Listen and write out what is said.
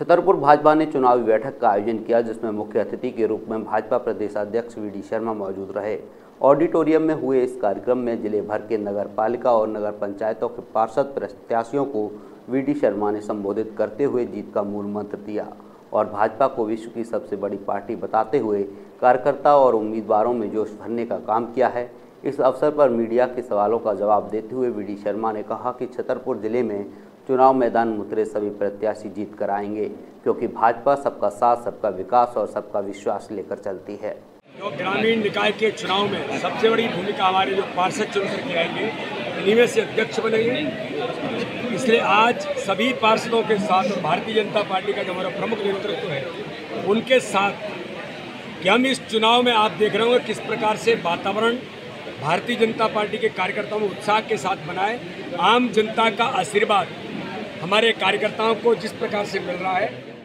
छतरपुर भाजपा ने चुनावी बैठक का आयोजन किया, जिसमें मुख्य अतिथि के रूप में भाजपा प्रदेशाध्यक्ष वी.डी. शर्मा मौजूद रहे। ऑडिटोरियम में हुए इस कार्यक्रम में जिले भर के नगर पालिका और नगर पंचायतों के पार्षद प्रत्याशियों को वी.डी. शर्मा ने संबोधित करते हुए जीत का मूल मंत्र दिया और भाजपा को विश्व की सबसे बड़ी पार्टी बताते हुए कार्यकर्ता और उम्मीदवारों में जोश भरने का काम किया है। इस अवसर पर मीडिया के सवालों का जवाब देते हुए वी.डी. शर्मा ने कहा कि छतरपुर जिले में चुनाव मैदान में उतरे सभी प्रत्याशी जीत कर आएंगे, क्योंकि भाजपा सबका साथ, सबका विकास और सबका विश्वास लेकर चलती है। जो ग्रामीण निकाय के चुनाव में सबसे बड़ी भूमिका हमारे जो पार्षद चुन करके आएंगे, इन्हीं से अध्यक्ष बनेंगे। इसलिए आज सभी पार्षदों के साथ और भारतीय जनता पार्टी का जो हमारा प्रमुख नेतृत्व है, उनके साथ कि हम इस चुनाव में आप देख रहे होंगे किस प्रकार से वातावरण भारतीय जनता पार्टी के कार्यकर्ताओं में उत्साह के साथ बनाए। आम जनता का आशीर्वाद हमारे कार्यकर्ताओं को जिस प्रकार से मिल रहा है,